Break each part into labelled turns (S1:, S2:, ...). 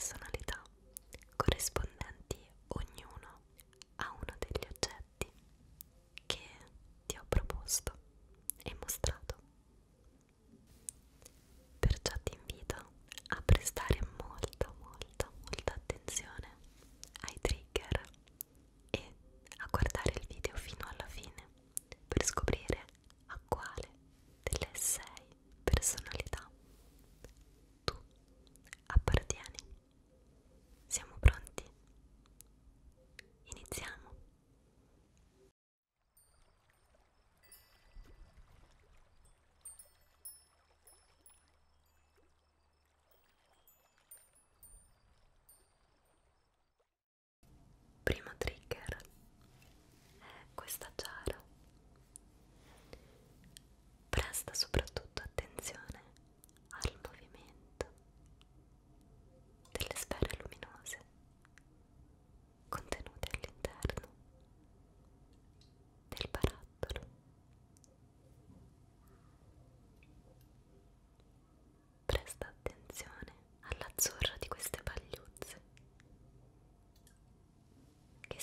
S1: personalità corrispondenti ognuno a uno degli oggetti che ti ho proposto e mostrato. Perciò ti invito a prestare molta attenzione ai trigger e a guardare il video fino alla fine per scoprire a quale delle 6 personalità tu appartieni. Siamo pronti? Iniziamo! Primo trigger è questa giara. Presta soprattutto attenzione al movimento delle sfere luminose contenute all'interno del barattolo. Presta attenzione all'azzurro di queste pagliuzze che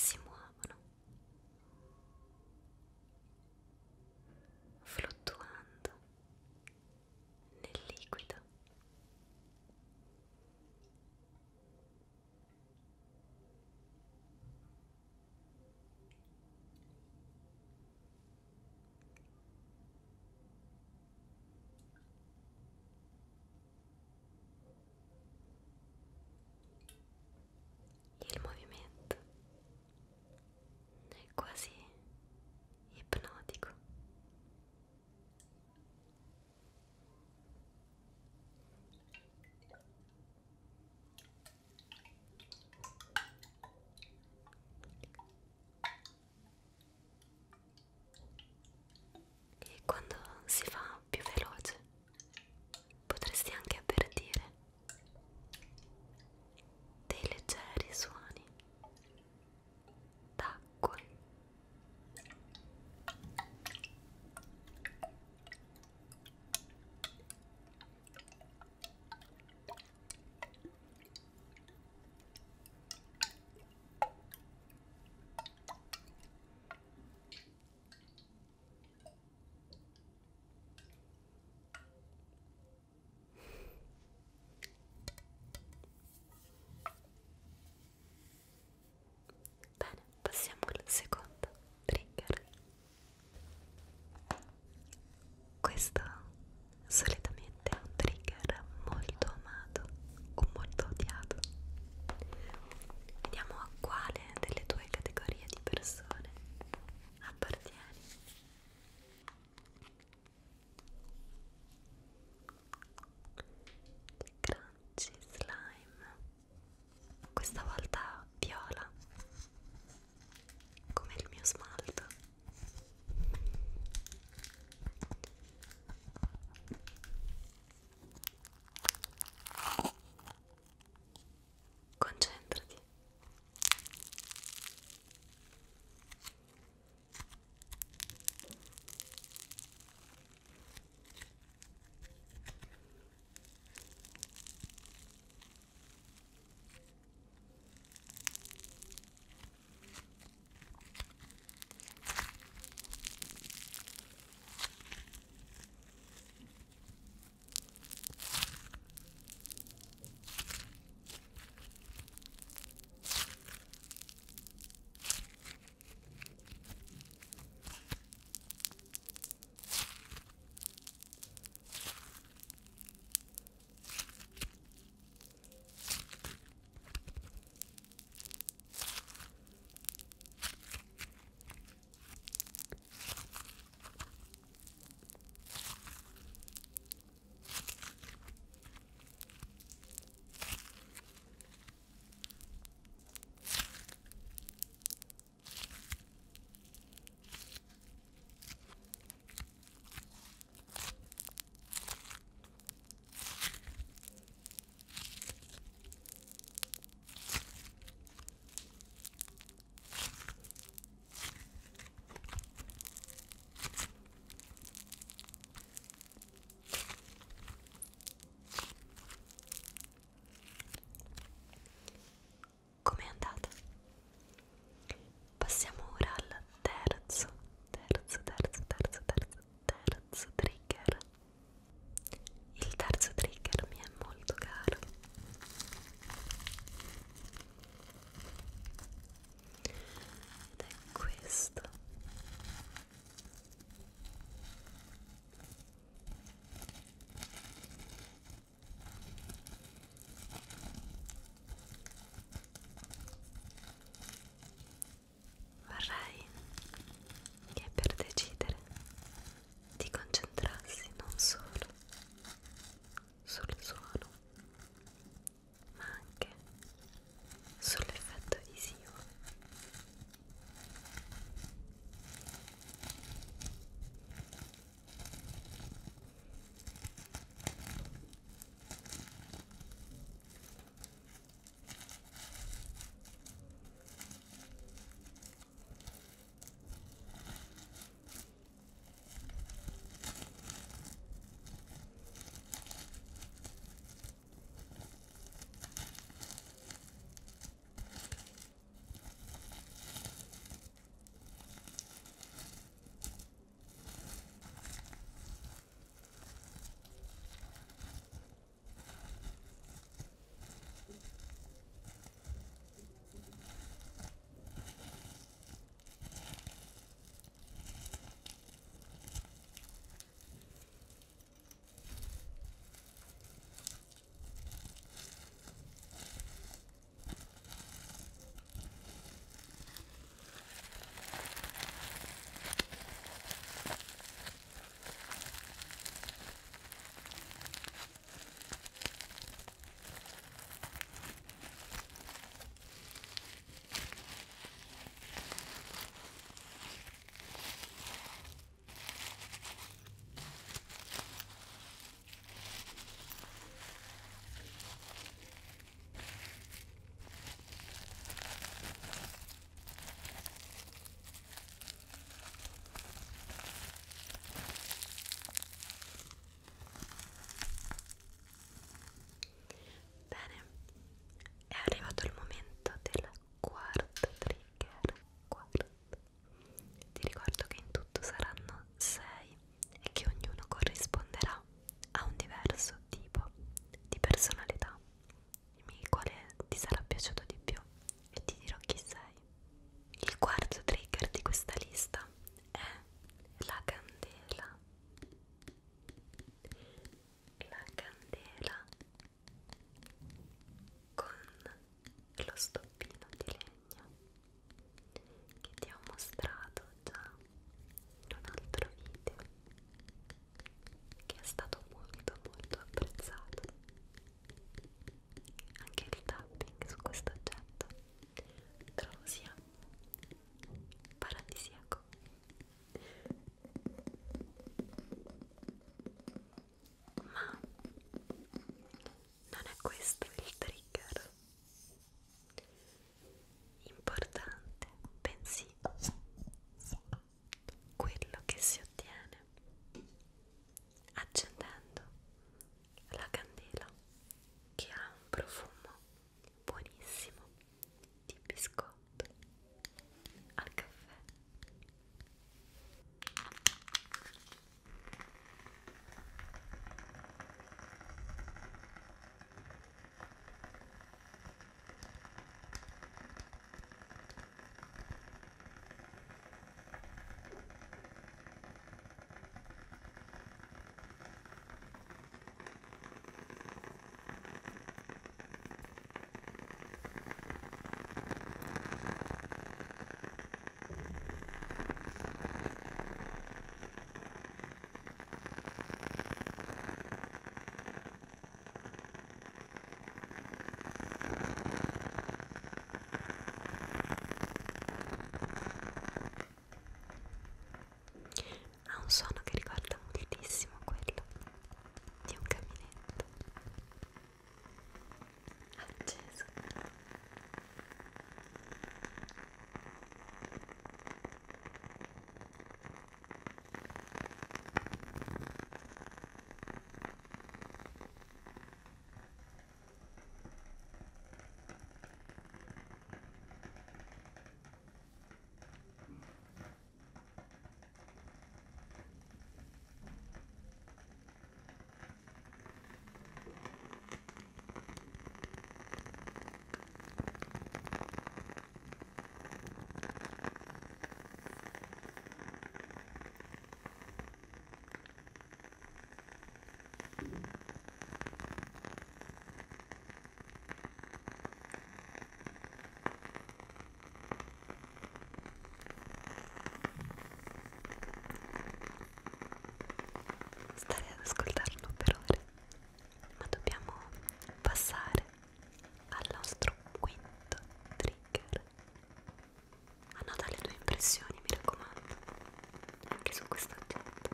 S1: questo oggetto.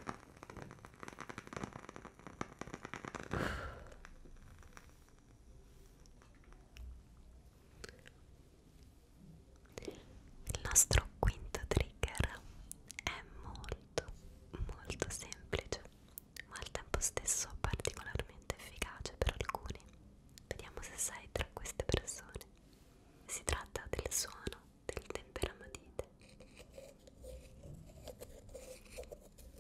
S1: Il nostro quinto trigger è molto semplice, ma al tempo stesso particolarmente efficace per alcuni. Vediamo se sei tra queste persone. Si tratta del suono del temperamatite.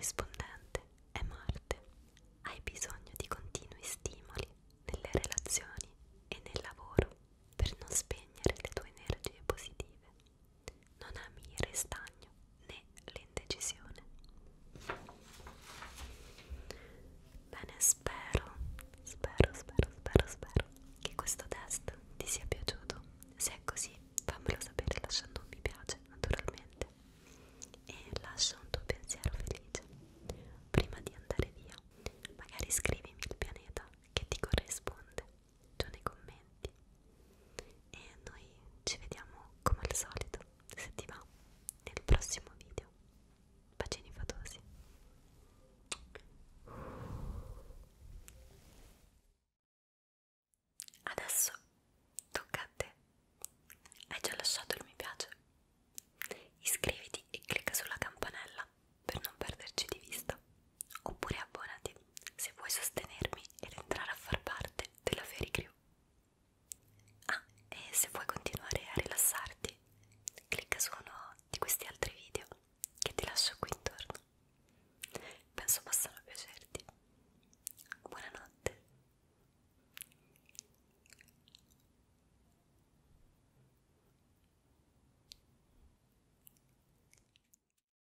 S1: corrispondente è Marte. Hai bisogno di continui stimoli nelle relazioni e nel lavoro per non spegnere le tue energie positive. Non ami il ristagno né l'indecisione. Bene, spero che questo test ti sia piaciuto. Se è così, fammelo sapere lasciando un mi piace, naturalmente, e lascia un tuo pensiero felice. Prima di andare via, magari scrivimi il pianeta che ti corrisponde giù nei commenti e noi ci vediamo come al solito, se ti va, nel prossimo video. Bacini fatosi. Adesso tocca a te. Hai già lasciato il mi piace? Iscriviti e clicca sulla campanella per non perderci di vista. Oppure abbonati se vuoi sostenermi ed entrare a far parte della Fairy Crew. Ah, e se vuoi